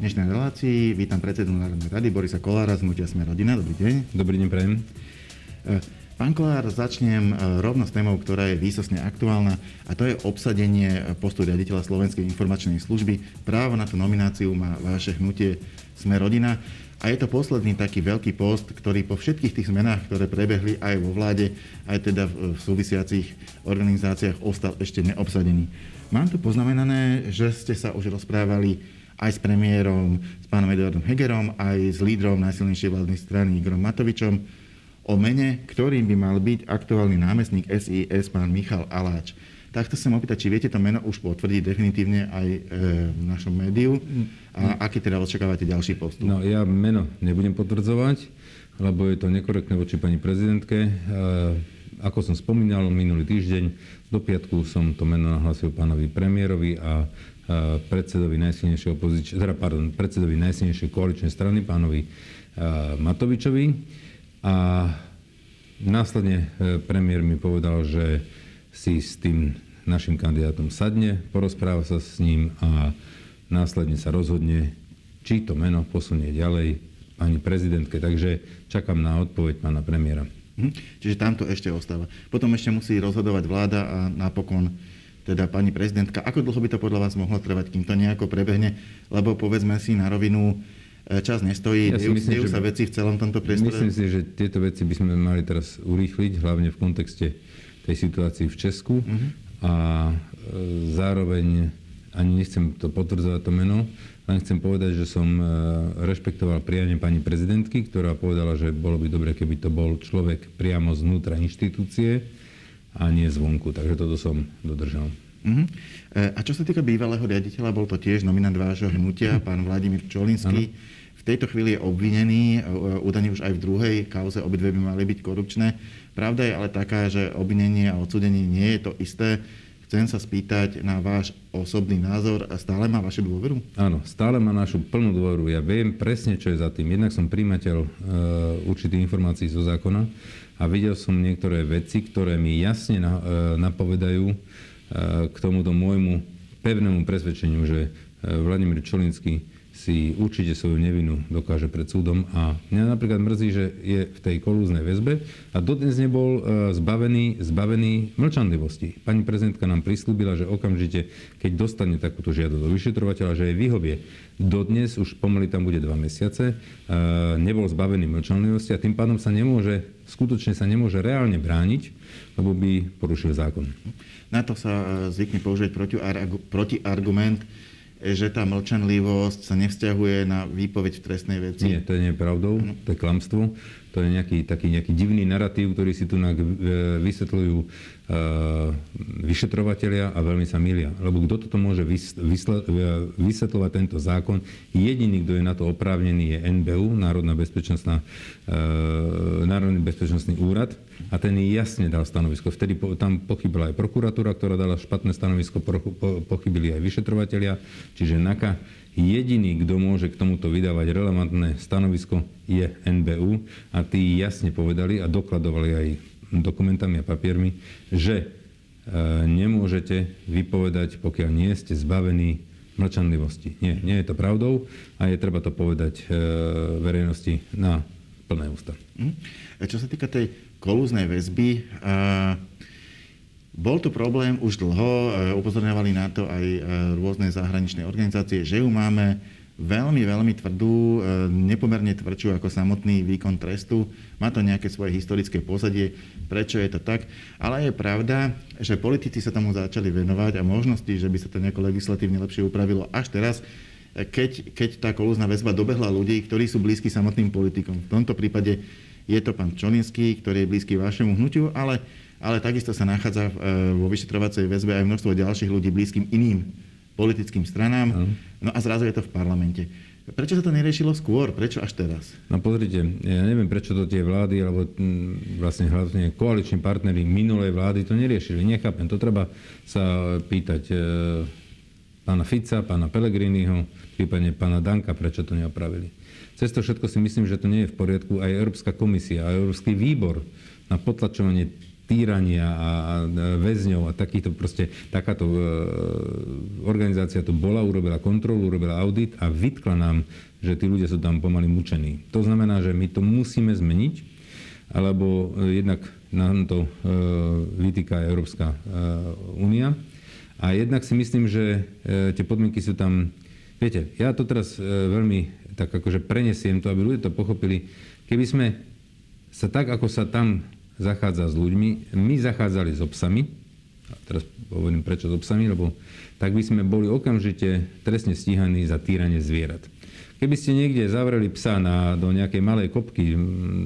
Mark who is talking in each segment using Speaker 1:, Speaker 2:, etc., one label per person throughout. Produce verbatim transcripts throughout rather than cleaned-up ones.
Speaker 1: dnešnej relácii vítam predsedu Národnej rady Borisa Kollára z hnutia Sme rodina. Dobrý deň.
Speaker 2: Dobrý deň, prajem.
Speaker 1: Pán Kollár, začnem rovno s témou, ktorá je výsostne aktuálna, a to je obsadenie postu riaditeľa Slovenskej informačnej služby. Právo na tú nomináciu má vaše hnutie Sme rodina. A je to posledný taký veľký post, ktorý po všetkých tých zmenách, ktoré prebehli aj vo vláde, aj teda v súvisiacich organizáciách, ostal ešte neobsadený. Mám tu poznamenané, že ste sa už rozprávali aj s premiérom, s pánom Eduardom Hegerom, aj s lídrom najsilnejšej vládnej strany Igorom Matovičom o mene, ktorým by mal byť aktuálny námestník es í es, pán Michal Aláč. Tak chcem sa opýtať, či viete to meno už potvrdiť definitívne aj e, v našom médiu a aký teda očakávate ďalší postup?
Speaker 2: No, ja meno nebudem potvrdzovať, lebo je to nekorektné voči pani prezidentke. E, ako som spomínal minulý týždeň, do piatku som to meno nahlasil pánovi premiérovi a e, predsedovi najsilnejšej opozič- teda, pardon, predsedovi najsilnejšej koaličnej strany, pánovi e, Matovičovi. A následne premiér mi povedal, že si s tým našim kandidátom sadne, porozpráva sa s ním a následne sa rozhodne, či to meno posunie ďalej pani prezidentke. Takže čakám na odpoveď pána premiéra.
Speaker 1: Hm, čiže tam to ešte ostáva. Potom ešte musí rozhodovať vláda a napokon teda pani prezidentka. Ako dlho by to podľa vás mohlo trvať, kým to nejako prebehne? Lebo povedzme si na rovinu, čas nestojí, ja dejú, myslím, dejú sa veci v celom tomto priestore.
Speaker 2: Myslím si, že tieto veci by sme mali teraz urýchliť, hlavne v kontexte tej situácii v Česku. Uh-huh. A e, zároveň ani nechcem to potvrdzovať to meno, len chcem povedať, že som e, rešpektoval prianie pani prezidentky, ktorá povedala, že bolo by dobre, keby to bol človek priamo znútra inštitúcie a nie zvonku. Takže toto som dodržal.
Speaker 1: Uh-huh. A čo sa týka bývalého riaditeľa, bol to tiež nominant vášho hnutia, pán Vladimír Čolinský. Ano. V tejto chvíli je obvinený, údajne už aj v druhej kauze, obidve by mali byť korupčné. Pravda je ale taká, že obvinenie a odsúdenie nie je to isté. Chcem sa spýtať na váš osobný názor. Stále má vašu dôveru?
Speaker 2: Áno, stále má našu plnú dôveru. Ja viem presne, čo je za tým. Jednak som prijímateľ e, určitých informácií zo zákona a videl som niektoré veci, ktoré mi jasne na, e, napovedajú e, k tomuto môjmu pevnému presvedčeniu, že e, Vladimír Čolinský si určite svoju nevinu dokáže pred súdom a mňa napríklad mrzí, že je v tej kolúznej väzbe a dodnes nebol zbavený, zbavený mlčanlivosti. Pani prezidentka nám prislúbila, že okamžite, keď dostane takúto žiadosť od vyšetrovateľa, že jej vyhovie. Dodnes už pomaly tam bude dva mesiace, nebol zbavený mlčanlivosti a tým pádom sa nemôže, skutočne sa nemôže reálne brániť, lebo by porušil zákon.
Speaker 1: Na to sa zvykne použiť protiargument, že tá mlčanlivosť sa nevzťahuje na výpoveď v trestnej veci.
Speaker 2: Nie, to nie je pravdou, no. To je klamstvo. To je nejaký taký nejaký divný narratív, ktorý si tu vysvetľujú uh, vyšetrovatelia a veľmi sa milia. Lebo kto toto môže vysvetľovať tento zákon? Jediný, kto je na to oprávnený, je en bé ú, Národná bezpečnostná, uh, Národný bezpečnostný úrad. A ten jasne dal stanovisko. Vtedy po, tam pochybila aj prokuratúra, ktorá dala špatné stanovisko, po, po, pochybili aj vyšetrovatelia. Čiže NAKA. Jediný, kto môže k tomuto vydávať relevantné stanovisko, je en bé ú a tí jasne povedali a dokladovali aj dokumentami a papiermi, že e, nemôžete vypovedať, pokiaľ nie ste zbavení mlčanlivosti. Nie, nie je to pravdou a je treba to povedať e, verejnosti na plné ústa.
Speaker 1: Čo sa týka tej kolúznej väzby, a bol tu problém už dlho, upozorňovali na to aj rôzne zahraničné organizácie, že ju máme veľmi, veľmi tvrdú, nepomerne tvrdšiu ako samotný výkon trestu. Má to nejaké svoje historické pozadie, prečo je to tak. Ale je pravda, že politici sa tomu začali venovať a možnosti, že by sa to nejako legislatívne lepšie upravilo až teraz, keď, keď tá kolúzna väzba dobehla ľudí, ktorí sú blízki samotným politikom. V tomto prípade je to pán Čolinský, ktorý je blízky vašemu hnutiu, ale ale takisto sa nachádza vo vyšetrovacej väzbe aj množstvo ďalších ľudí blízkym iným politickým stranám. No a zrazu je to v parlamente. Prečo sa to neriešilo skôr? Prečo až teraz?
Speaker 2: No pozrite, ja neviem, prečo to tie vlády, alebo vlastne hlavne koaliční partneri minulej vlády to neriešili. Nechápem. To treba sa pýtať e, pána Fica, pána Pellegriniho, prípadne pána Danka, prečo to neopravili. Cez to všetko si myslím, že to nie je v poriadku. Aj Európska komisia, aj Európsky výbor na potlačovanie týrania a väzňov a takýchto proste, takáto e, organizácia to bola, urobila kontrolu, urobila audit a vytkla nám, že tí ľudia sú tam pomaly mučení. To znamená, že my to musíme zmeniť, alebo jednak nám to e, vytýka Európska e, únia. A jednak si myslím, že e, tie podmienky sú tam... Viete, ja to teraz e, veľmi tak akože prenesiem to, aby ľudia to pochopili. Keby sme sa tak, ako sa tam zachádza s ľuďmi, my zachádzali s obsami, a teraz hovorím prečo s obsami, lebo tak by sme boli okamžite trestne stíhaní za týranie zvierat. Keby ste niekde zavreli psa na, do nejakej malej kopky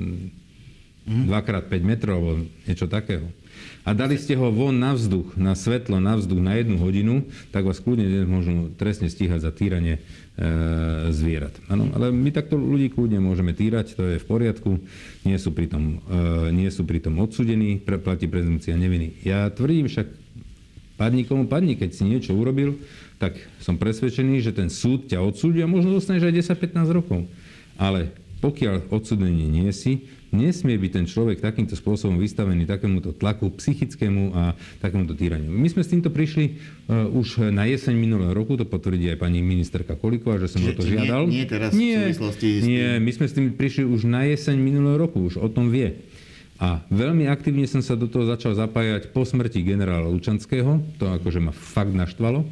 Speaker 2: dva krát päť metrov alebo niečo takého a dali ste ho von na vzduch, na svetlo, na vzduch na jednu hodinu, tak vás kľudne môžu trestne stíhať za týranie e, zvierat. Ano, ale my takto ľudí kľudne môžeme týrať, to je v poriadku, nie sú pritom, e, nie sú pritom odsúdení, platí prezumcia neviny. Ja tvrdím však, padni komu padni, keď si niečo urobil, tak som presvedčený, že ten súd ťa odsúdi a možno dostaneš aj desať pätnásť rokov. Ale pokiaľ odsúdenie nie si, nesmie byť ten človek takýmto spôsobom vystavený takémuto tlaku psychickému a takémuto týraniu. My sme s týmto prišli uh, už na jeseň minulého roku, to potvrdí aj pani ministerka Kolíková, že som o to žiadal.
Speaker 1: Nie, nie teraz
Speaker 2: nie,
Speaker 1: v súvislosti s tým...
Speaker 2: Nie, my sme s tým prišli už na jeseň minulého roku, už o tom vie. A veľmi aktívne som sa do toho začal zapájať po smrti generála Lučanského, to akože ma fakt naštvalo.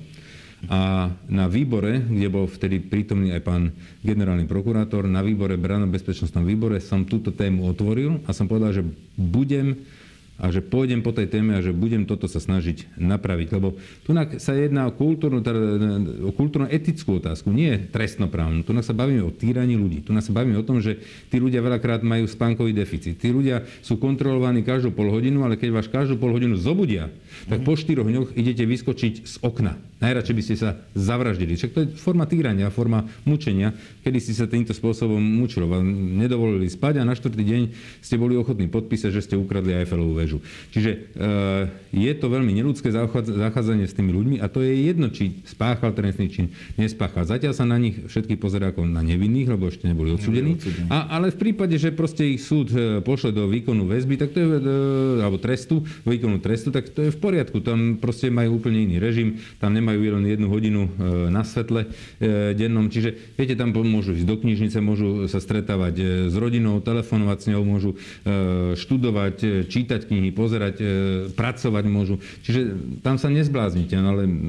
Speaker 2: A na výbore, kde bol vtedy prítomný aj pán generálny prokurátor, na výbore, branno-bezpečnostnom výbore som túto tému otvoril a som povedal, že budem a že pôjdem po tej téme a že budem toto sa snažiť napraviť. Lebo tu sa jedná o kultúrnu, o kultúrno-etickú otázku, nie trestnoprávnu. Tu sa bavíme o týraní ľudí. Tu sa bavíme o tom, že tí ľudia veľakrát majú spánkový deficit. Tí ľudia sú kontrolovaní každú pol hodinu, ale keď vás každú pol hodinu zobudia, tak po štyroch dňoch idete vyskočiť z okna. Najradšej by ste sa zavraždili. Však to je forma týrania, forma mučenia, kedy ste sa týmto spôsobom mučili. Vám nedovolili spať a na štvrtý deň ste boli ochotní podpísať, že ste ukradli Eiffelovú väžu. Čiže e, je to veľmi neľudské zachádzanie s tými ľuďmi a to je jedno, či spáchal trestný čin, nespáchal. Zatiaľ sa na nich všetky pozerá ako na nevinných, lebo ešte neboli odsúdení. A, ale v prípade, že proste ich súd pošle do výkonu väzby, tak to je, e, alebo trestu, výkonu trestu, tak to je v poriadku. Tam proste majú úplne iný režim, tam nemajú len jednu hodinu e, na svetle e, dennom. Čiže, viete, tam môžu ísť do knižnice, môžu sa stretávať e, s rodinou, telefonovať s ňou, môžu e, študovať, e, čítať knihy, pozerať, e, pracovať môžu. Čiže tam sa nezbláznite, ale e,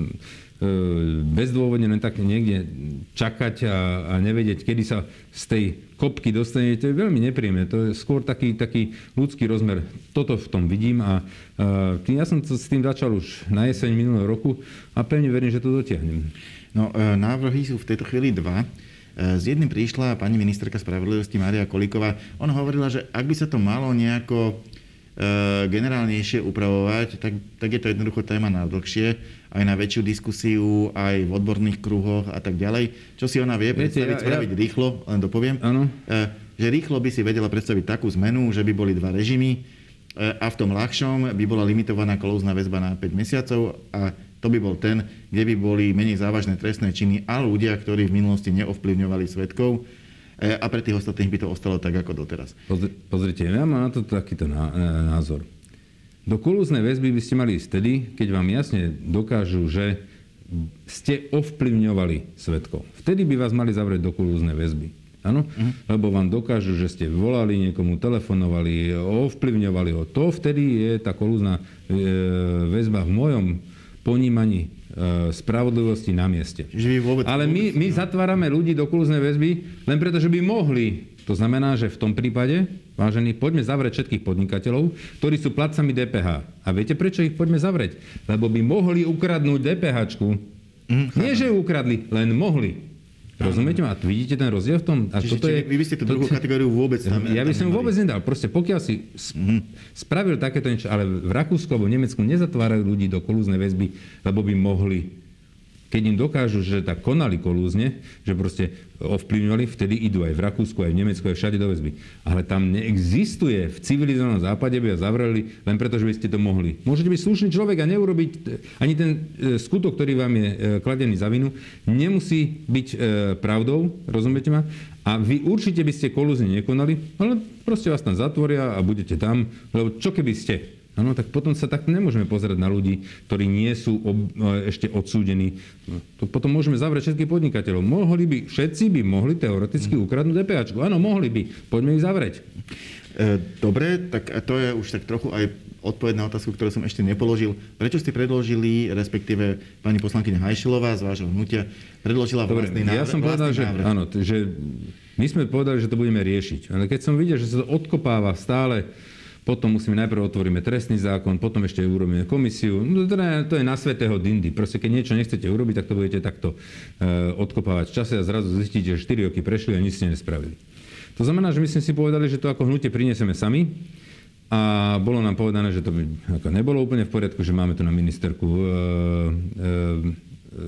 Speaker 2: bezdôvodne len tak niekde čakať a, a nevedieť, kedy sa z tej kopky dostanete, to je veľmi nepríjemné. To je skôr taký, taký ľudský rozmer. Toto v tom vidím a e, ja som s tým začal už na jeseň minulého roku a pevne verím, že to dotiahnem.
Speaker 1: No, e, návrhy sú v tejto chvíli dva. S jedným prišla pani ministerka spravodlivosti Mária Kolíková. Ona hovorila, že ak by sa to malo nejako generálnejšie upravovať, tak, tak je to jednoducho téma na dlhšie, aj na väčšiu diskusiu, aj v odborných kruhoch a tak ďalej. Čo si ona vie Viete, predstaviť, ja, spraviť ja... rýchlo, len dopoviem, ano. Že rýchlo by si vedela predstaviť takú zmenu, že by boli dva režimy a v tom ľahšom by bola limitovaná kolúzna väzba na päť mesiacov a to by bol ten, kde by boli menej závažné trestné činy a ľudia, ktorí v minulosti neovplyvňovali svedkov, a pre tých ostatných by to ostalo tak, ako doteraz.
Speaker 2: Pozrite, ja mám na to takýto názor. Do kolúznej väzby by ste mali ísť vtedy, keď vám jasne dokážu, že ste ovplyvňovali svedkov. Vtedy by vás mali zavrieť do kolúznej väzby. Áno? Uh-huh. Lebo vám dokážu, že ste volali niekomu, telefonovali, ovplyvňovali ho. To vtedy je tá kolúzna väzba v mojom ponímaní spravodlivosti na mieste. Ale my, my zatvárame ľudí do kolúznej väzby len preto, že by mohli. To znamená, že v tom prípade, vážení, poďme zavrieť všetkých podnikateľov, ktorí sú platcami dé pé há. A viete, prečo ich poďme zavrieť? Lebo by mohli ukradnúť dé pé háčku. Mm, Nie, že ju ukradli, len mohli. Rozumiete ma? A vidíte ten rozdiel v tom? A
Speaker 1: Čiže, toto je, vy by ste tú druhú to, kategóriu vôbec tam...
Speaker 2: Ja by som vôbec nedal. Proste pokiaľ si mm-hmm. spravil takéto niečo, ale v Rakúsku alebo v Nemecku nezatvárajú ľudí do kolúznej väzby, lebo by mohli. Keď im dokážu, že tak konali kolúzne, že proste ovplyvňovali, vtedy idú aj v Rakúsku, aj v Nemecku, aj všade do väzby. Ale tam neexistuje v civilizovanom západe, by vás zavreli len preto, že by ste to mohli. Môžete byť slušný človek a neurobiť ani ten skutok, ktorý vám je kladený za vinu, nemusí byť pravdou, rozumiete ma? A vy určite by ste kolúzne nekonali, ale proste vás tam zatvoria a budete tam, lebo čo keby ste? Áno, tak potom sa takto nemôžeme pozerať na ľudí, ktorí nie sú ob, ešte odsúdení. No, to potom môžeme zavrieť všetkých podnikateľov. Mohli by, všetci by mohli teoreticky ukradnúť DPAčku. Áno, mohli by. Poďme ich zavrieť.
Speaker 1: Dobre, tak to je už tak trochu aj odpoveď na otázku, ktorú som ešte nepoložil. Prečo ste predložili, respektíve pani poslankyňa Hajšilová z vášho hnutia predložila vlastný návrh?
Speaker 2: Ja som povedal, že, áno, že my sme povedali, že to budeme riešiť. Ale keď som videl, že sa to odkopáva stále, potom musíme najprv otvoríme trestný zákon, potom ešte urobíme komisiu. No, to je na svätého dindy. Proste keď niečo nechcete urobiť, tak to budete takto e, odkopávať v čase a zrazu zistíte, že štyri roky prešli a nič ste nespravili. To znamená, že my sme si povedali, že to ako hnutie prinesieme sami a bolo nám povedané, že to by ako nebolo úplne v poriadku, že máme tu na ministerku e, e,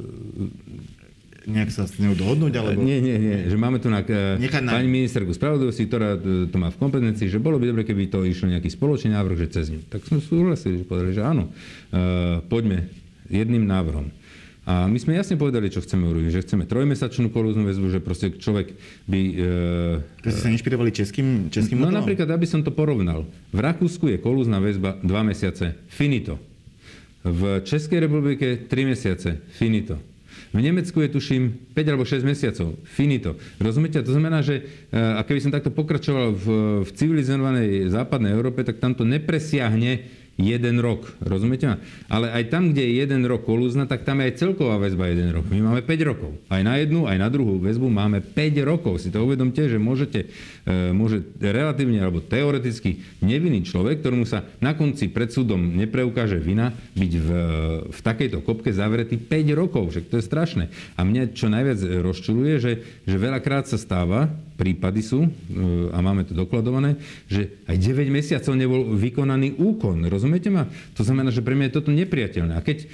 Speaker 2: e,
Speaker 1: nejak sa s ňou dohodnúť, alebo...
Speaker 2: Nie, nie, nie, že máme tu na,
Speaker 1: na...
Speaker 2: pani ministerku spravodlivosti, ktorá to má v kompetencii, že bolo by dobre, keby to išlo nejaký spoločný návrh, že cez ňu. Tak sme súhlasili, že povedali, že áno, uh, poďme jedným návrhom. A my sme jasne povedali, čo chceme urobiť, že chceme trojmesačnú kolúznu väzbu, že proste človek by... Uh,
Speaker 1: to ste sa inšpirovali českým, českým
Speaker 2: No
Speaker 1: modelom?
Speaker 2: napríklad, aby som to porovnal. V Rakúsku je kolúzna väzba dva mesiace, finito. V Českej republike tri mesiace, finito. V Nemecku je, tuším, päť alebo šesť mesiacov. Finito. Rozumiete? To znamená, že a keby som takto pokračoval v, v civilizovanej západnej Európe, tak tam to nepresiahne jeden rok. Rozumiete ma? Ale aj tam, kde je jeden rok kolúzna, tak tam je aj celková väzba jeden rok. My máme päť rokov. Aj na jednu, aj na druhú väzbu máme päť rokov. Si to uvedomte, že môžete, môže relatívne alebo teoreticky nevinný človek, ktorému sa na konci pred súdom nepreukáže vina, byť v, v takejto kopke zavretý päť rokov. Však to je strašné. A mňa čo najviac rozčuluje, že, že veľakrát sa stáva, prípady sú, a máme to dokladované, že aj deväť mesiacov nebol vykonaný úkon. Rozumiete ma? To znamená, že pre mňa je toto nepriateľné. A keď e,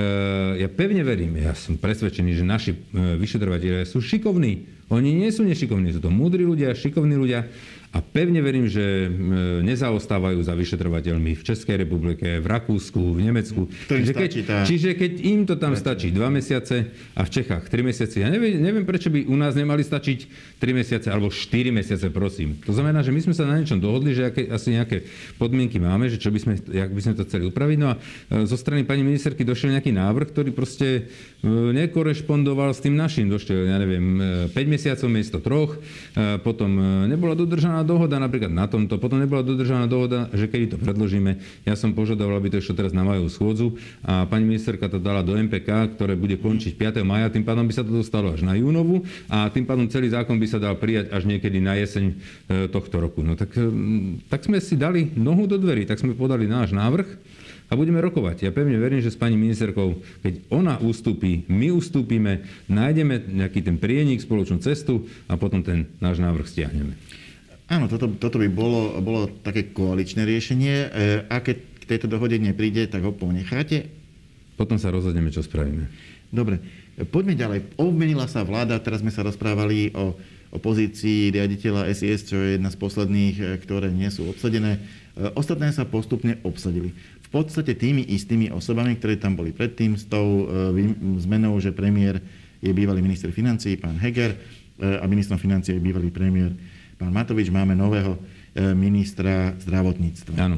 Speaker 2: ja pevne verím, ja som presvedčený, že naši e, vyšetrovatelia sú šikovní. Oni nie sú nešikovní, sú to múdri ľudia, šikovní ľudia. A pevne verím, že nezaostávajú za vyšetrovateľmi v Českej republike, v Rakúsku, v Nemecku. Čiže keď, tá... čiže keď im to tam stačí dva mesiace a v Čechách tri mesiace, ja neviem, neviem, prečo by u nás nemali stačiť tri mesiace alebo štyri mesiace, prosím. To znamená, že my sme sa na niečom dohodli, že aké, asi nejaké podmienky máme, že čo by sme, jak by sme to chceli upraviť. No a zo strany pani ministerky došiel nejaký návrh, ktorý proste nekorešpondoval s tým našim. Došiel, ja neviem, päť mesiacov miesto troch, potom nebola dodržaná dohoda napríklad na tomto, potom nebola dodržaná dohoda, že kedy to predložíme. Ja som požiadal, aby to išlo teraz na majovú schôdzu a pani ministerka to dala do em pé ká, ktoré bude končiť piateho mája, tým pádom by sa to dostalo až na júnovu a tým pádom celý zákon by sa dal prijať až niekedy na jeseň tohto roku. No tak, tak sme si dali nohu do dverí, tak sme podali náš návrh a budeme rokovať. Ja pevne verím, že s pani ministerkou, keď ona ustúpi, my ustúpime, nájdeme nejaký ten prienik, spoločnú cestu a potom ten náš návrh stiahneme.
Speaker 1: Áno, toto, toto by bolo, bolo také koaličné riešenie. A keď k tejto dohode nepríde, tak ho ponecháte?
Speaker 2: Potom sa rozhodneme, čo spravíme.
Speaker 1: Dobre, poďme ďalej. Obmenila sa vláda, teraz sme sa rozprávali o, o pozícii riaditeľa es í es, čo je jedna z posledných, ktoré nie sú obsadené. Ostatné sa postupne obsadili. V podstate tými istými osobami, ktoré tam boli predtým, s tou zmenou, že premiér je bývalý minister financií, pán Heger, a ministrom financií je bývalý premiér pán Matovič, máme nového ministra zdravotníctva.
Speaker 2: Áno.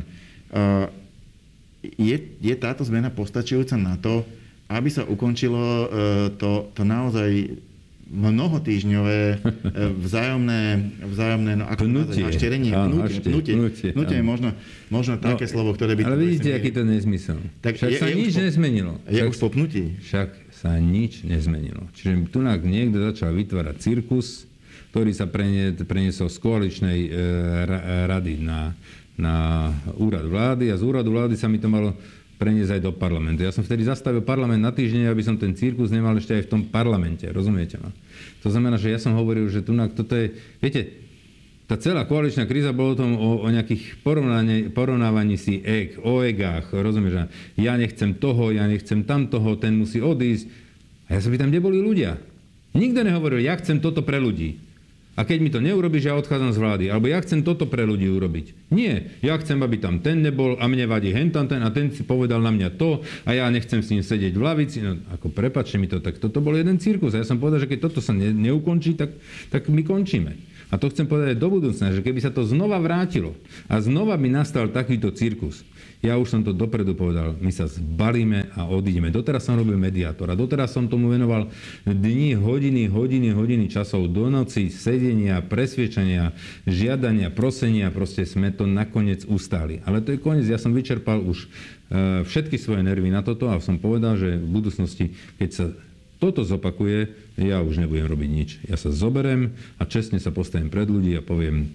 Speaker 1: Je, je táto zmena postačujúca na to, aby sa ukončilo to, to naozaj mnohotýždňové vzájomné, vzájomné no ako
Speaker 2: hnutie.
Speaker 1: Hašterenie,
Speaker 2: Áno,
Speaker 1: hnutie,
Speaker 2: hašte,
Speaker 1: hnutie,
Speaker 2: hnutie,
Speaker 1: hnutie je možno, možno také no, slovo, ktoré by...
Speaker 2: Ale vidíte, aký to nezmysel. Tak Však je, sa je nič po, nezmenilo.
Speaker 1: Je
Speaker 2: Však,
Speaker 1: už po pnutí.
Speaker 2: Však sa nič nezmenilo. Čiže tu niekto začal vytvárať cirkus, ktorý sa preniesol z koaličnej e, rady na, na úrad vlády a z úradu vlády sa mi to malo preniesť aj do parlamentu. Ja som vtedy zastavil parlament na týždeň, aby som ten cirkus nemal ešte aj v tom parlamente. Rozumiete ma? To znamená, že ja som hovoril, že tu toto je... Viete, tá celá koaličná kríza bola o tom o, o nejakých porovnávaní si eg, o egách. Rozumieš? Ja nechcem toho, ja nechcem tamtoho, ten musí odísť. A ja sa pýtam, kde boli ľudia? Nikto nehovoril, ja chcem toto pre ľudí. A keď mi to neurobíš, ja odchádzam z vlády. Alebo ja chcem toto pre ľudí urobiť. Nie. Ja chcem, aby tam ten nebol a mne vadí hentan ten a ten si povedal na mňa to a ja nechcem s ním sedieť v lavici. No, ako prepáčte mi to, tak toto bol jeden cirkus. A ja som povedal, že keď toto sa ne, neukončí, tak, tak my končíme. A to chcem povedať do budúcna, že keby sa to znova vrátilo a znova by nastal takýto cirkus, ja už som to dopredu povedal, my sa zbalíme a odídeme. Doteraz som robil mediátora, doteraz som tomu venoval dni, hodiny, hodiny, hodiny časov do noci, sedenia, presviečania, žiadania, prosenia, proste sme to nakoniec ustáli. Ale to je koniec, ja som vyčerpal už e, všetky svoje nervy na toto a som povedal, že v budúcnosti, keď sa toto zopakuje, ja už nebudem robiť nič. Ja sa zoberem a čestne sa postavím pred ľudí a poviem,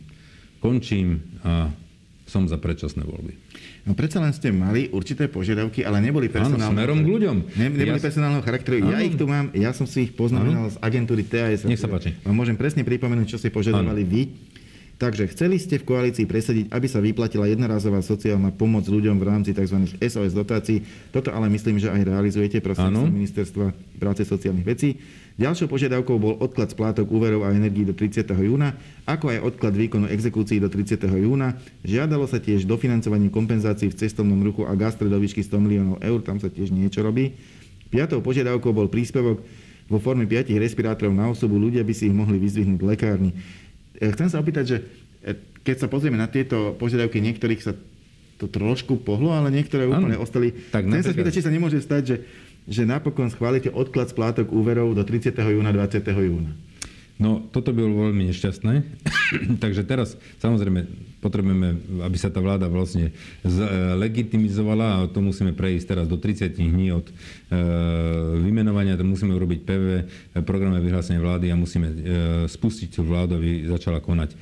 Speaker 2: končím a som za predčasné voľby.
Speaker 1: No predsa len ste mali určité požiadavky, ale neboli personálne.
Speaker 2: Áno, smerom k ľuďom.
Speaker 1: Ne, neboli ja... personálneho charakteru. Áno. Ja ich tu mám, ja som si ich poznamenal z agentúry té á es.
Speaker 2: Nech sa páči.
Speaker 1: Môžem presne pripomenúť, čo ste požadovali vy. Takže chceli ste v koalícii presadiť, aby sa vyplatila jednorazová sociálna pomoc ľuďom v rámci tzv. es ó es dotácií. Toto ale myslím, že aj realizujete prostredníctvom Ministerstva práce sociálnych vecí. Ďalšou požiadavkou bol odklad splátok úverov a energií do tridsiateho júna, ako aj odklad výkonu exekúcií do tridsiateho júna. Žiadalo sa tiež dofinancovanie kompenzácií v cestovnom ruchu a gastro do výšky sto miliónov eur, tam sa tiež niečo robí. Piatou požiadavkou bol príspevok vo forme piatich respirátorov na osobu, ľudia by si ich mohli vyzdvihnúť v lekárni. Chcem sa opýtať, že keď sa pozrieme na tieto požiadavky, niektorých sa to trošku pohlo, ale niektoré úplne ano, ostali. Tak chcem sa spýtať, či sa nemôže stať, že, že napokon schválite odklad splátok úverov do tridsiateho júna, dvadsiateho júna.
Speaker 2: No, toto by bolo veľmi nešťastné. Takže teraz, samozrejme, potrebujeme, aby sa tá vláda vlastne legitimizovala a to musíme prejsť teraz do tridsať dní od e, vymenovania, to musíme urobiť pé vé, programové vyhlásenie vlády a musíme e, spustiť tú vládu, aby začala konať e,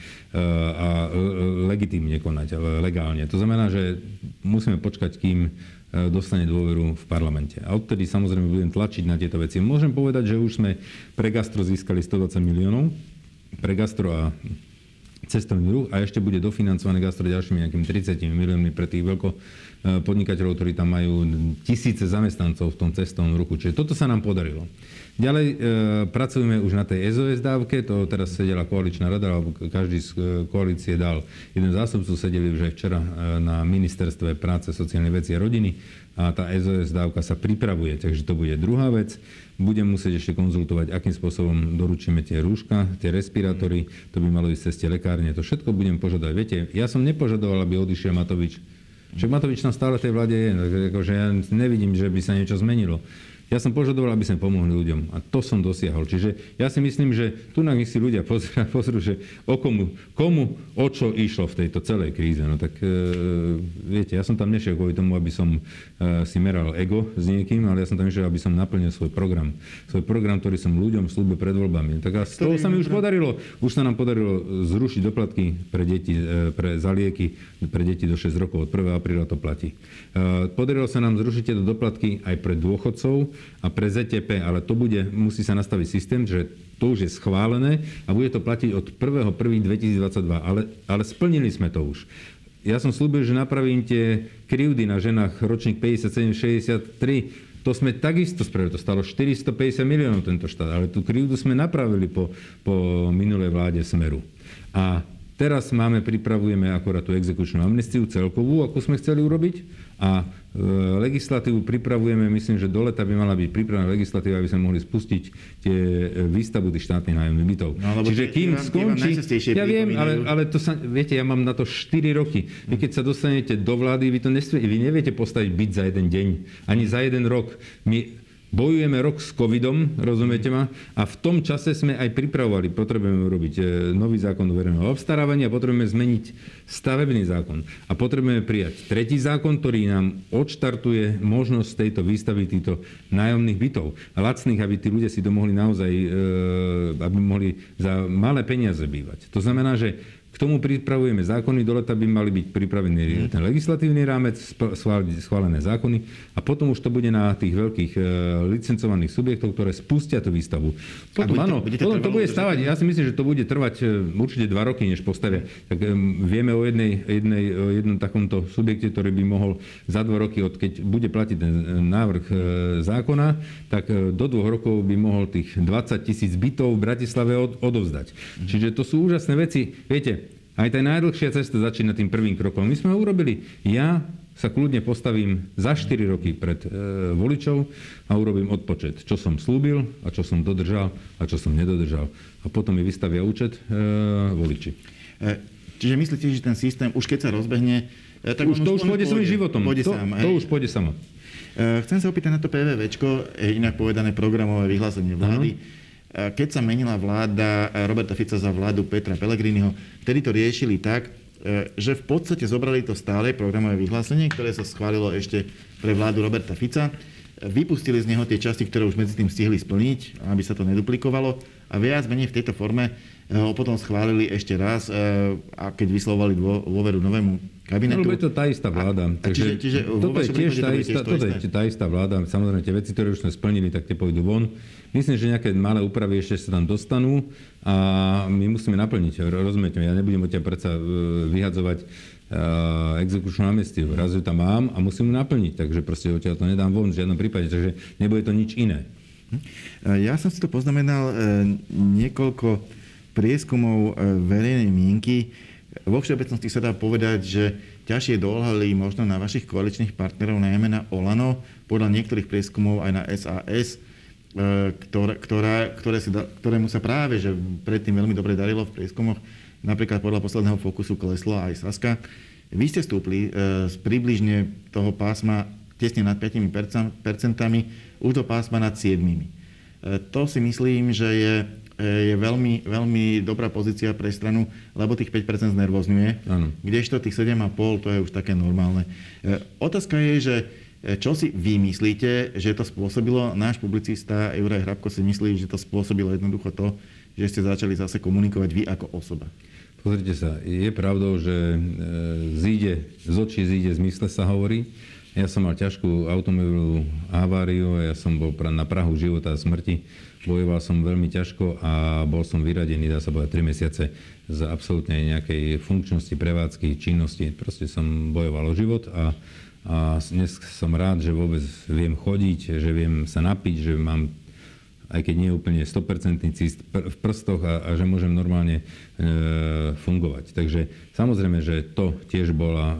Speaker 2: a legitímne konať, ale legálne. To znamená, že musíme počkať, kým dostane dôveru v parlamente. A odtedy samozrejme budem tlačiť na tieto veci. Môžem povedať, že už sme pre gastro získali stodvadsať miliónov, pre gastro a cestovný ruch a ešte bude dofinancované gastro ďalšími nejakými tridsiatimi miliónmi pre tých veľkopodnikateľov, ktorí tam majú tisíce zamestnancov v tom cestovnom ruchu. Čiže toto sa nám podarilo. Ďalej e, pracujeme už na tej es ó es dávke, to teraz sedela koaličná rada, alebo každý z koalície dal jeden zástupcu, sedeli už aj včera na ministerstve práce, sociálnej veci a rodiny a tá es ó es dávka sa pripravuje, takže to bude druhá vec. Budem musieť ešte konzultovať, akým spôsobom doručíme tie rúška, tie respirátory, to by malo ísť cez tie lekárne, to všetko budem požadovať. Viete, ja som nepožadoval, aby odišiel Matovič. Však Matovič tam stále v tej vláde je, takže ja nevidím, že by sa niečo zmenilo. Ja som požadoval, aby sme pomohli ľuďom. A to som dosiahol. Čiže ja si myslím, že tu na nich si ľudia pozrú, pozrú že o komu, komu, o čo išlo v tejto celej kríze. No tak e, viete, ja som tam nešiel kvôli tomu, aby som e, si meral ego s niekým, ale ja som tam išiel, aby som naplnil svoj program. Svoj program, ktorý som ľuďom slúbil pred voľbami. Tak a z toho sa mi už podarilo. Už sa nám podarilo zrušiť doplatky pre deti, e, pre za lieky pre deti do šesť rokov. Od prvého apríla to platí. E, podarilo sa nám zrušiť tieto doplatky aj pre dôchodcov a pre zet té pé, ale to bude, musí sa nastaviť systém, že to už je schválené a bude to platiť od prvého prvého dvetisícdvadsaťdva, ale, ale splnili sme to už. Ja som slúbil, že napravím tie krivdy na ženách ročník päťdesiatsedem šesťdesiattri, to sme takisto spravili, to stalo štyristopäťdesiat miliónov tento štát, ale tú krivdu sme napravili po, po minulej vláde Smeru. A teraz máme, pripravujeme akorát tú exekučnú amnestiu celkovú, ako sme chceli urobiť. A e, legislatívu pripravujeme, myslím, že do leta by mala byť pripravená legislatíva, aby sme mohli spustiť tie výstavbu tých štátnych nájomných bytov. No, čiže kým skončí... Ja viem, ale, ale to sa, viete, ja mám na to štyri roky. Vy keď sa dostanete do vlády, vy, to nesvie, vy neviete postaviť byt za jeden deň, ani za jeden rok. My bojujeme rok s covidom, rozumiete ma? A v tom čase sme aj pripravovali, potrebujeme urobiť nový zákon o verejného obstarávania, potrebujeme zmeniť stavebný zákon a potrebujeme prijať tretí zákon, ktorý nám odštartuje možnosť tejto výstavy týchto nájomných bytov. A lacných, aby tí ľudia si to mohli naozaj, aby mohli za malé peniaze bývať. To znamená, že k tomu pripravujeme zákony, do leta by mali byť pripravený ten legislatívny rámec, schválené zákony a potom už to bude na tých veľkých e, licencovaných subjektov, ktoré spustia tú výstavu. Potom áno, potom to bude stavať, ja si myslím, že to bude trvať určite dva roky, než postavia. Tak e, vieme o jednej, jednej, o jednom takomto subjekte, ktorý by mohol za dva roky, od keď bude platiť ten návrh e, zákona, tak e, do dvoch rokov by mohol tých dvadsať tisíc bytov v Bratislave od, odovzdať. Mm. Čiže to sú úžasné veci. Viete, aj tá najdlhšia cesta začína tým prvým krokom. My sme ho urobili. Ja sa kľudne postavím za štyri roky pred e, voličov a urobím odpočet, čo som slúbil a čo som dodržal a čo som nedodržal. A potom mi vystavia účet e, voliči.
Speaker 1: E, čiže myslíte, že ten systém, už keď sa rozbehne, e, tak
Speaker 2: už,
Speaker 1: on
Speaker 2: to už pôjde svojím životom.
Speaker 1: Pôjde
Speaker 2: to,
Speaker 1: sám,
Speaker 2: to už pôjde samo.
Speaker 1: E, chcem sa opýtať na to PVVčko, inak povedané programové vyhlásenie vlády. Uh-huh. Keď sa menila vláda Roberta Fica za vládu Petra Pellegriniho, vtedy to riešili tak, že v podstate zobrali to stále programové vyhlásenie, ktoré sa schválilo ešte pre vládu Roberta Fica, vypustili z neho tie časti, ktoré už medzi tým stihli splniť, aby sa to neduplikovalo a viac menej v tejto forme ho potom schválili ešte raz a keď vyslovovali dôveru novému kabinetu.
Speaker 2: No, lebo je to tá istá vláda.
Speaker 1: A, a čiže, čiže
Speaker 2: toto je tiež tá, istá, toto je tá istá vláda. Samozrejme, tie veci, ktoré už sme splnili, tak tie pôjdu von. Myslím, že nejaké malé úpravy ešte sa tam dostanú a my musíme naplniť. Rozumiete, ja nebudem od ťa predsa vyhadzovať uh, exekučnú amnestiu. Raz ju tam mám a musím ju naplniť. Takže proste odtiaľ to nedám von v žiadnom prípade. Takže nebude to nič iné.
Speaker 1: Ja som si to poznamenal niekoľko prieskumov verejnej mienky. Vo všeobecnosti sa dá povedať, že ťažšie doľhali možno na vašich koaličných partnerov, najmä na Olano, podľa niektorých prieskumov aj na es a es, ktoré, ktoré, ktoré si, ktorému sa práve že predtým veľmi dobre darilo v prieskumoch. Napríklad podľa posledného Fokusu kleslo aj Saska. Vy ste stúpli z približne toho pásma tesne nad päť percent už do pásma nad sedem percent. To si myslím, že je je veľmi, veľmi dobrá pozícia pre stranu, lebo tých päť percent znervozňuje. Áno. Kdežto tých sedem a pol, to je už také normálne. E, otázka je, že čo si vy myslíte, že to spôsobilo? Náš publicista Juraj Hrabko si myslí, že to spôsobilo jednoducho to, že ste začali zase komunikovať vy ako osoba.
Speaker 2: Pozrite sa, je pravdou, že zíde, z očí zíde, z mysle sa hovorí. Ja som mal ťažkú automobilovú haváriu, ja som bol na prahu života a smrti. Bojoval som veľmi ťažko a bol som vyradený, dá sa povedať, tri mesiace z absolútne nejakej funkčnosti, prevádzky, činnosti. Proste som bojoval o život a, a dnes som rád, že vôbec viem chodiť, že viem sa napiť, že mám, aj keď nie je úplne sto percent cist v prstoch a, a že môžem normálne e, fungovať. Takže samozrejme, že to tiež bola,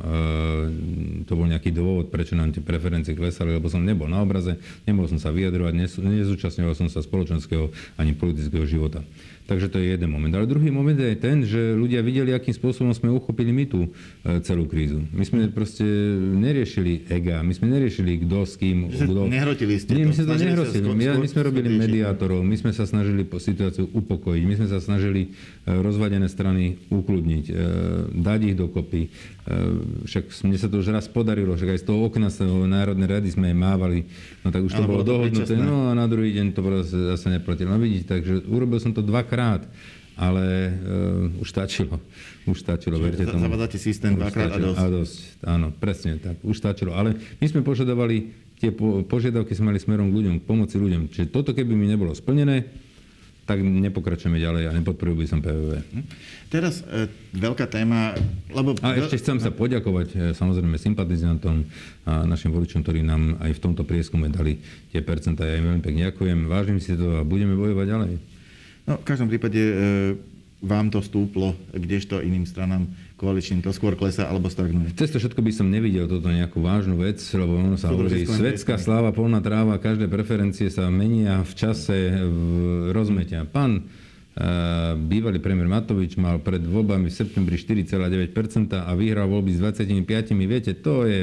Speaker 2: e, to bol nejaký dôvod, prečo nám tie preferencie klesali, lebo som nebol na obraze, nemohol som sa vyjadrovať, nezúčastňoval som sa spoločenského ani politického života. Takže to je jeden moment. Ale druhý moment je ten, že ľudia videli, akým spôsobom sme uchopili my tú celú krízu. My sme proste neriešili ega, my sme neriešili kto s kým. Kto...
Speaker 1: Nehrotili ste
Speaker 2: Nie,
Speaker 1: to.
Speaker 2: my sme to nehrotili. My, my sme robili mediátorov, my sme sa snažili situáciu upokojiť, my sme sa snažili rozvadené strany ukludniť, dať ich dokopy. Však mne sa to už raz podarilo, však aj z toho okna z toho Národnej rady sme mávali, no tak už to bolo, bolo dohodnuté, no a na druhý deň to zase neplatilo. No vidíte, takže urobil som to dvakrát, ale uh, už stačilo. Už stačilo, verte tomu.
Speaker 1: Zavádzate systém dvakrát a dosť.
Speaker 2: A dosť, áno, presne tak, už stačilo. Ale my sme požadovali, tie po, požiadavky sme mali smerom k ľuďom, k pomoci ľuďom. Čiže toto, keby mi nebolo splnené, tak nepokračujeme ďalej a nepodporil by som pé vé vé.
Speaker 1: Teraz e, veľká téma, lebo...
Speaker 2: A ešte chcem sa poďakovať e, samozrejme sympatizantom a našim voličom, ktorí nám aj v tomto prieskume dali tie percentá. Ja im veľmi pekne ďakujem, vážim si to a budeme bojovať ďalej. No,
Speaker 1: v každom prípade e, vám to stúplo, kdežto iným stranám koaličným to skôr klesá alebo stagnuje.
Speaker 2: Cez to všetko by som nevidel toto nejakú vážnu vec, lebo ono sa hovorí, svetská sláva, polná tráva, každé preferencie sa menia v čase, v rozmetia. Pán e, bývalý premiér Matovič mal pred voľbami v septembri štyri celé deväť percent a vyhral voľby s dvadsaťpäť percent. Viete, to je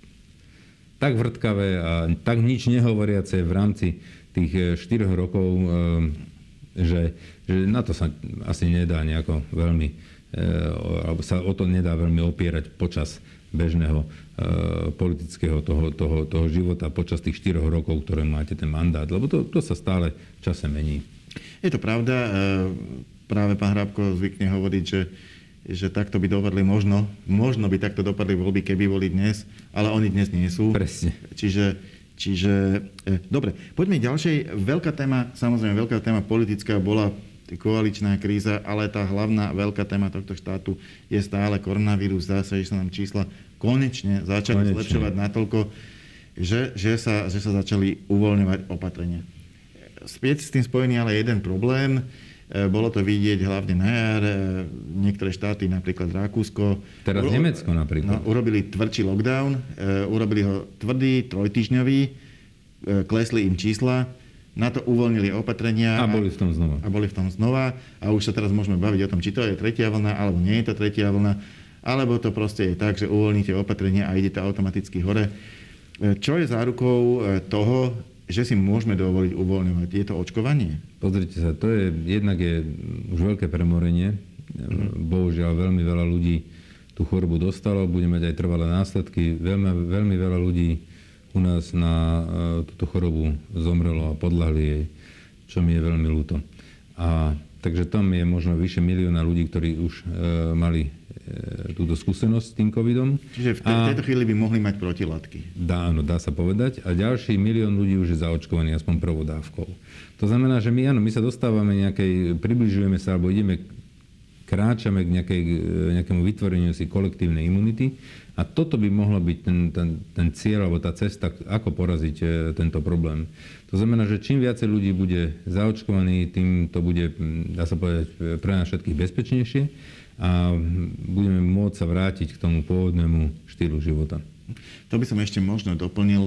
Speaker 2: tak vrtkavé a tak nič nehovoriace v rámci tých štyroch rokov, e, že, že na to sa asi nedá nejako veľmi alebo sa o to nedá veľmi opierať počas bežného e, politického toho, toho, toho života, počas tých štyroch rokov, ktoré máte ten mandát, lebo to, to sa stále v čase mení.
Speaker 1: Je to pravda. E, práve pán Hrabko zvykne hovoriť, že, že takto by dopadli možno, možno by takto dopadli voľby, keby boli dnes, ale oni dnes nie sú.
Speaker 2: Presne.
Speaker 1: Čiže, čiže e, dobre, poďme k ďalšej. Veľká téma, samozrejme veľká téma politická bola koaličná kríza, ale tá hlavná veľká téma tohto štátu je stále koronavírus. Zdá sa, že sa nám čísla konečne začali konečne. zlepšovať natoľko, že, že, sa, že sa začali uvoľňovať opatrenia. Späť s tým spojený ale jeden problém. Bolo to vidieť hlavne na jar. Niektoré štáty, napríklad Rakúsko.
Speaker 2: Teraz uro... Nemecko napríklad.
Speaker 1: No, urobili tvrdší lockdown, urobili ho tvrdý, trojtýždňový, klesli im čísla, na to uvoľnili opatrenia.
Speaker 2: A boli v tom znova.
Speaker 1: A boli v tom znova. A už sa teraz môžeme baviť o tom, či to je tretia vlna, alebo nie je to tretia vlna. Alebo to proste je tak, že uvoľníte opatrenia a ide to automaticky hore. Čo je zárukou toho, že si môžeme dovoliť uvoľňovať? Je to očkovanie?
Speaker 2: Pozrite sa, to je, jednak je už veľké premorenie. Mm. Bohužiaľ, veľmi veľa ľudí tú chorobu dostalo, bude mať aj trvalé následky. Veľmi, veľmi veľa ľudí u nás na uh, túto chorobu zomrelo a podľahli jej, čo mi je veľmi ľúto. A takže tam je možno vyše milióna ľudí, ktorí už uh, mali túto skúsenosť s tým covidom.
Speaker 1: Čiže v te- tejto chvíli by mohli mať protilátky.
Speaker 2: Dá, áno, dá sa povedať. A ďalší milión ľudí už je zaočkovaný aspoň prvou dávkou. To znamená, že my, áno, my sa dostávame nejakej, približujeme sa, alebo ideme, kráčame k nejakej, nejakému vytvoreniu si kolektívnej imunity. A toto by mohlo byť ten, ten, ten cieľ, alebo tá cesta, ako poraziť e, tento problém. To znamená, že čím viacej ľudí bude zaočkovaný, tým to bude, dá sa povedať, pre nás všetkých bezpečnejšie. A budeme môcť sa vrátiť k tomu pôvodnému štýlu života.
Speaker 1: To by som ešte možno doplnil.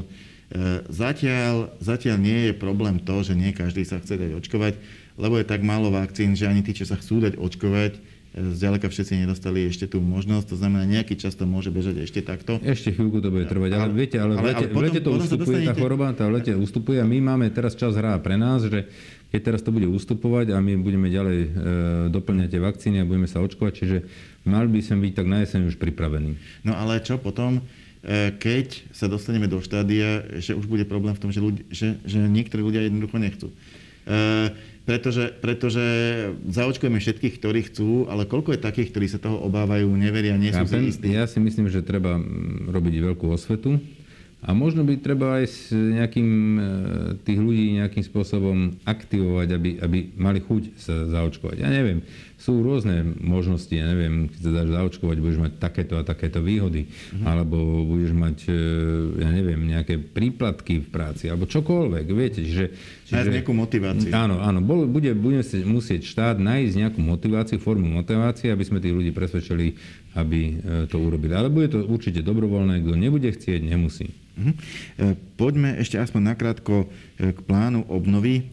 Speaker 1: Zatiaľ, zatiaľ nie je problém to, že nie každý sa chce dať očkovať, lebo je tak málo vakcín, že ani tí, čo sa chcú dať očkovať, zďaleka všetci nedostali ešte tú možnosť. To znamená, nejaký čas to môže bežať ešte takto.
Speaker 2: Ešte chvíľku to bude trvať, ale, ale viete, ale, ale v lete, ale potom, v lete to ustupuje, dostanete... tá choroba, tá v lete ustupuje a my máme teraz čas hrá pre nás, že keď teraz to bude ustupovať a my budeme ďalej e, doplňať tie vakcíny a budeme sa očkovať, čiže mali by sme byť tak na jeseň už pripravení.
Speaker 1: No ale čo potom, e, keď sa dostaneme do štádia, že už bude problém v tom, že, ľudí, že, že niektorí ľudia jednoducho nechcú. E, pretože, pretože zaočkujeme všetkých, ktorí chcú, ale koľko je takých, ktorí sa toho obávajú, neveria, nie sú si istí?
Speaker 2: Ja si myslím, že treba robiť veľkú osvetu. A možno by treba aj s nejakým, tých ľudí nejakým spôsobom aktivovať, aby, aby mali chuť sa zaočkovať. Ja neviem, sú rôzne možnosti, ja neviem, keď sa dáš zaočkovať, budeš mať takéto a takéto výhody, mm-hmm. alebo budeš mať, ja neviem, nejaké príplatky v práci, alebo čokoľvek, viete, že...
Speaker 1: Nájsť nejakú motiváciu.
Speaker 2: Áno, áno, bude, bude musieť štát nájsť nejakú motiváciu, formu motivácie, aby sme tých ľudí presvedčili, aby to urobili. Ale bude to určite dobrovoľné, kto nebude chcieť, nemusí.
Speaker 1: Mhm. Poďme ešte aspoň nakrátko k plánu obnovy.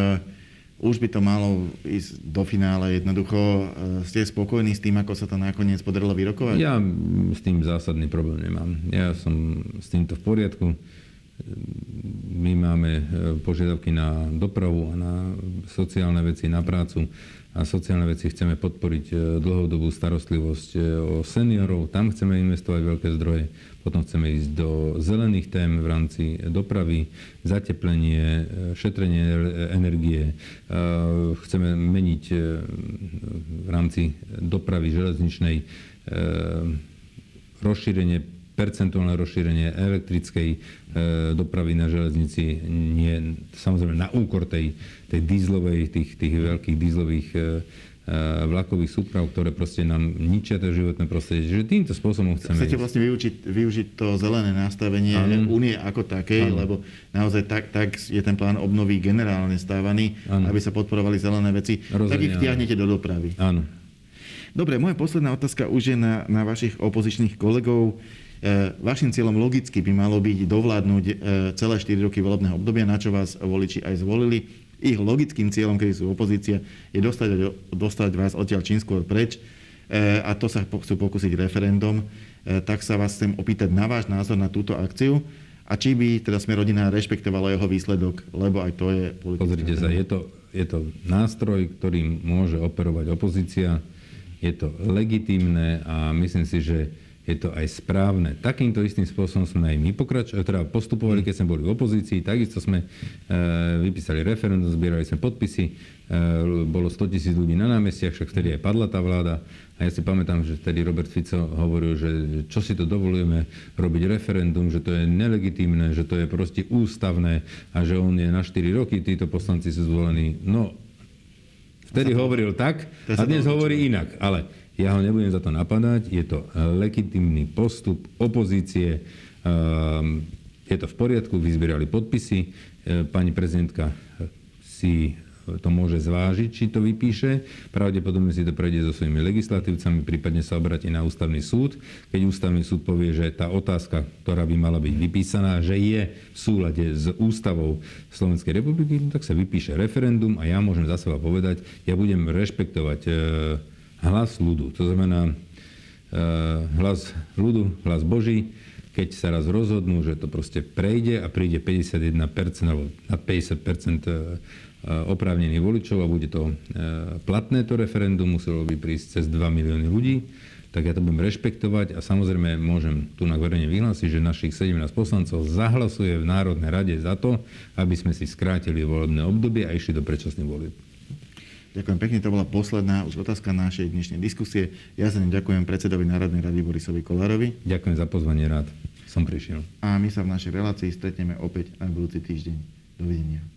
Speaker 1: Už by to malo ísť do finále jednoducho. Ste spokojní s tým, ako sa to nakoniec podarilo vyrokovať?
Speaker 2: Ja s tým zásadný problém nemám. Ja som s týmto v poriadku. My máme požiadavky na dopravu a na sociálne veci, na prácu. A sociálne veci chceme podporiť dlhodobú starostlivosť o seniorov. Tam chceme investovať veľké zdroje. Potom chceme ísť do zelených tém v rámci dopravy, zateplenie, šetrenie energie. Chceme meniť v rámci dopravy železničnej rozšírenie, percentuálne rozšírenie elektrickej dopravy na železnici, nie, samozrejme na úkor tej, tej dízlovej, tých, tých veľkých dízlových vlakových súprav, ktoré proste nám ničia to životné prostredie. Čiže týmto spôsobom chceme
Speaker 1: Chcete ísť. vlastne využiť, využiť to zelené nastavenie ano. Únie ako takej, ano. Lebo naozaj tak, tak je ten plán obnovy generálne stávaný, ano. Aby sa podporovali zelené veci. Rozhodne, tak ich vtiahnete do dopravy.
Speaker 2: Áno.
Speaker 1: Dobre, moja posledná otázka už je na, na vašich opozičných kolegov. E, vašim cieľom logicky by malo byť dovládnuť e, celé štyri roky volebného obdobia, na čo vás voliči aj zvolili. Ich logickým cieľom, keď sú opozícia, je dostať, dostať vás odtiaľ čím skôr preč. E, a to sa chcú pokúsiť referendum. E, tak sa vás chcem opýtať na váš názor na túto akciu. A či by teda Sme rodina rešpektovala jeho výsledok, lebo aj to je politická.
Speaker 2: Pozrite sa, je to, je to nástroj, ktorým môže operovať opozícia. Je to legitímne a myslím si, že je to aj správne. Takýmto istým spôsobom sme aj my pokrač- teda postupovali, keď sme boli v opozícii. Takisto sme e, vypísali referendum, zbierali sme podpisy. E, bolo sto tisíc ľudí na námestiach, však vtedy aj padla tá vláda. A ja si pamätám, že vtedy Robert Fico hovoril, že čo si to dovolujeme robiť referendum, že to je nelegitímne, že to je proste ústavné a že on je na štyri roky, títo poslanci sú zvolení. No, vtedy hovoril tak a dnes hovorí inak. Ale ja ho nebudem za to napadať, je to legitímny postup opozície, je to v poriadku, vyzbierali podpisy, pani prezidentka si to môže zvážiť, či to vypíše. Pravdepodobne si to prejde so svojimi legislatívcami, prípadne sa obráti na ústavný súd. Keď ústavný súd povie, že tá otázka, ktorá by mala byť vypísaná, že je v súlade s ústavou Slovenskej republiky, tak sa vypíše referendum a ja môžem za seba povedať, ja budem rešpektovať hlas ľudu. To znamená hlas ľudu, hlas Boží. Keď sa raz rozhodnú, že to proste prejde a príde päťdesiatjeden percent alebo nad päťdesiat percent oprávnených voličov a bude to platné to referendum, muselo by prísť cez dva milióny ľudí, tak ja to budem rešpektovať a samozrejme môžem tu na verejne vyhlásiť, že našich sedemnásť poslancov zahlasuje v Národnej rade za to, aby sme si skrátili volebné obdobie a išli do predčasných volieb.
Speaker 1: Ďakujem pekne, to bola posledná už otázka našej dnešnej diskusie. Ja za ňu ďakujem predsedovi Národnej rady Borisovi Kollárovi.
Speaker 2: Ďakujem za pozvanie, rád som prišiel.
Speaker 1: A my sa v našej relácii stretneme opäť aj budúci týždeň. Dovidenia.